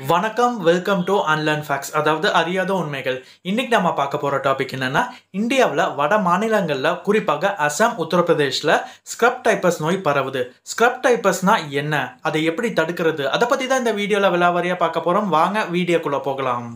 வணக்கம் welcome to unlearn facts அதாவது அறியாத உண்மைகள். இன்னைக்கு நம்ம பார்க்க போற டாபிக் என்னன்னா, இந்தியாவில் வட மாநிலங்களில் குறிப்பாக அசாம், உத்தரப்பிரதேஷ்ல ஸ்க்ரப் டைப்பஸ் நோய் பரவுது. ஸ்க்ரப் டைப்பஸ்னா என்ன, அதை எப்படி தடுக்கிறது, அதை பத்தி தான் இந்த வீடியோல விலாவரியா பார்க்க போறோம். வாங்க வீடியோக்குள்ள போகலாம்.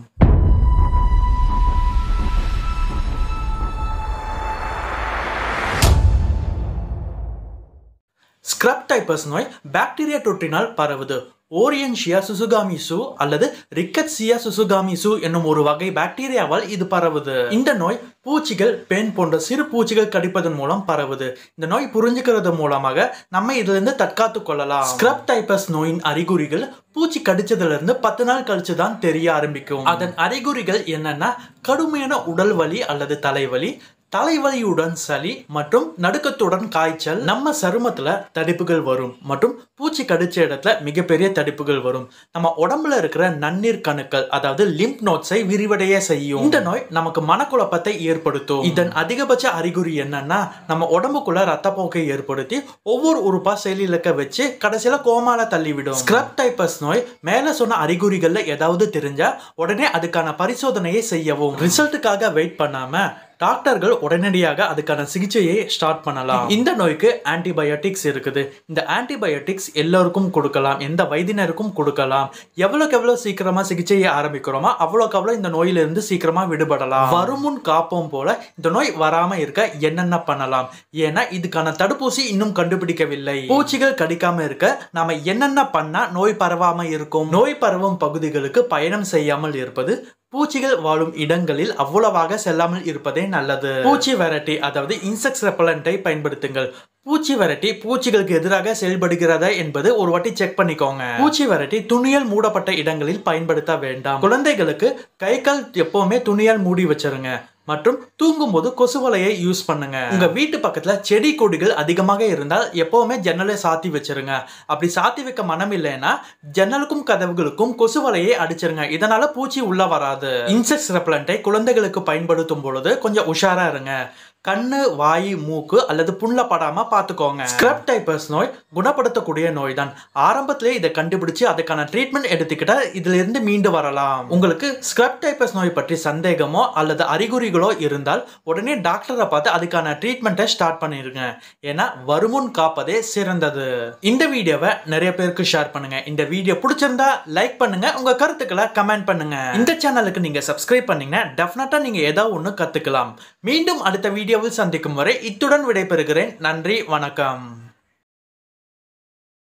ஸ்க்ரப் டைப்பஸ் நோய் பாக்டீரியா தொற்றினால் பரவுது. ஓரியன்ஷியா சுசுகாமிசு அல்லது ரிக்கட்சியா சுசுகாமிசு என்னும் ஒரு வகை பாக்டீரியாவால் இது பரவுது. இந்த நோய் பூச்சிகள், பெண் போன்ற சிறு பூச்சிகள் கடிப்பதன் மூலம் பரவுது. இந்த நோய் புரிஞ்சுக்கிறது மூலமாக நம்ம இதுல இருந்து தற்காத்து கொள்ளலாம். ஸ்க்ரப் டைப்பஸ் நோயின் அறிகுறிகள் பூச்சி கடிச்சதுல இருந்து 10 நாள் கழிச்சு தான் தெரிய ஆரம்பிக்கும். அதன் அறிகுறிகள் என்னன்னா, கடுமையான உடல் வலி அல்லது தலைவலி, தலைவலியுடன் சளி மற்றும் நடுக்கத்துடன் காய்ச்சல், நம்ம சருமத்துல தடிப்புகள் வரும் மற்றும் பூச்சி கடிச்ச இடத்துல மிகப்பெரிய தடிப்புகள் வரும். நம்ம உடம்புல இருக்கிற நன்னீர் கணுக்கள் அதாவது லிம்ப் நோட்ஸை விரிவடைய செய்யும். இந்த நோய் நமக்கு மனக்குழப்பத்தை ஏற்படுத்தும். இதன் அதிகபட்ச அறிகுறி என்னன்னா, நம்ம உடம்புக்குள்ள ரத்தப்போக்கை ஏற்படுத்தி ஒவ்வொரு உறுப்பா செயலிழக்க வச்சு கடைசியில கோமால தள்ளிவிடும். ஸ்க்ரப் டைப்பஸ் நோய் மேல சொன்ன அறிகுறிகள்ல ஏதாவது தெரிஞ்சா உடனே அதுக்கான பரிசோதனையை செய்யவும். ரிசல்ட்டுக்காக வெயிட் பண்ணாம டாக்டர்கள் உடனடியாக அதுக்கான சிகிச்சையை ஸ்டார்ட் பண்ணலாம். இந்த நோய்க்கு ஆன்டிபயோட்டிக்ஸ் இருக்குது. இந்த ஆன்டிபயோட்டிக்ஸ் எல்லோருக்கும் கொடுக்கலாம், எந்த வயதினருக்கும் கொடுக்கலாம். எவ்வளவுக்கு எவ்வளவு சீக்கிரமா சிகிச்சையை ஆரம்பிக்கிறோமோ அவ்வளோக்கு அவ்வளோ இந்த நோயிலிருந்து சீக்கிரமா விடுபடலாம். வருமுன் காப்போம் போல இந்த நோய் வராம இருக்க என்னென்ன பண்ணலாம், ஏன்னா இதுக்கான தடுப்பூசி இன்னும் கண்டுபிடிக்கவில்லை. பூச்சிகள் கடிக்காம இருக்க நாம என்னென்ன பண்ணா நோய் பரவாம இருக்கும். நோய் பரவும் பகுதிகளுக்கு பயணம் செய்யாமல் இருப்பது, பூச்சிகள் வாழும் இடங்களில் அவ்வளவாக செல்லாமல் இருப்பதே நல்லது. பூச்சி விரட்டி அதாவது இன்செக்ட் ரெப்பலண்டை பயன்படுத்துங்கள். பூச்சி விரட்டி பூச்சிகளுக்கு எதிராக செயல்படுகிறதா என்பது ஒரு வாட்டி செக் பண்ணிக்கோங்க. பூச்சி விரட்டி துணியால் மூடப்பட்ட இடங்களில் பயன்படுத்த வேண்டாம். குழந்தைகளுக்கு கை கால் எப்பவுமே துணியால் மூடி வச்சிருங்க மற்றும் தூங்கும் போது கொசு வலையை யூஸ் பண்ணுங்க. உங்க வீட்டு பக்கத்துல செடி கொடிகள் அதிகமாக இருந்தால் எப்பவுமே ஜன்னலை சாத்தி வச்சிருங்க. அப்படி சாத்தி வைக்க மனம் இல்லைன்னா ஜன்னலுக்கும் கதவுகளுக்கும் கொசு வலையை அடிச்சிருங்க. இதனால பூச்சி உள்ள வராது. இன்செக்ட் ரெப்பலண்டை குழந்தைகளுக்கு பயன்படுத்தும் பொழுது கொஞ்சம் உஷாரா இருங்க. கண்ணு, வாய், மூக்கு அல்லது புண்ல படாம பாத்துக்கோங்க. ஸ்க்ரப் டைப்பஸ் நோய் குணப்படுத்தக்கூடிய நோய் தான். ஆரம்பத்திலே இதை கண்டுபிடிச்சு அதுக்கான ட்ரீட்மெண்ட் எடுத்துக்கிட்டா இதுல இருந்து மீண்டு வரலாம். உங்களுக்கு ஸ்க்ரப் டைப்பஸ் நோய் பற்றி சந்தேகமோ அல்லது அறிகுறிகளோ இருந்தால் உடனே டாக்டரை பார்த்து அதுக்கான ட்ரீட்மெண்ட்டை ஸ்டார்ட் பண்ணிருங்க. ஏன்னா வருமுன் காப்பதே சிறந்தது. இந்த வீடியோவை நிறைய பேருக்கு ஷேர் பண்ணுங்க. இந்த வீடியோ பிடிச்சிருந்தா லைக் பண்ணுங்க, உங்க கருத்துக்களை கமெண்ட் பண்ணுங்க. இந்த சேனலுக்கு நீங்க சப்ஸ்கிரைப் பண்ணீங்கன்னா டெஃபினட்டா நீங்க ஏதாவது ஒண்ணு கத்துக்கலாம். மீண்டும் அடுத்த வீடியோவில் சந்திக்கும் வரை இத்துடன் விடைபெறுகிறேன். நன்றி, வணக்கம்.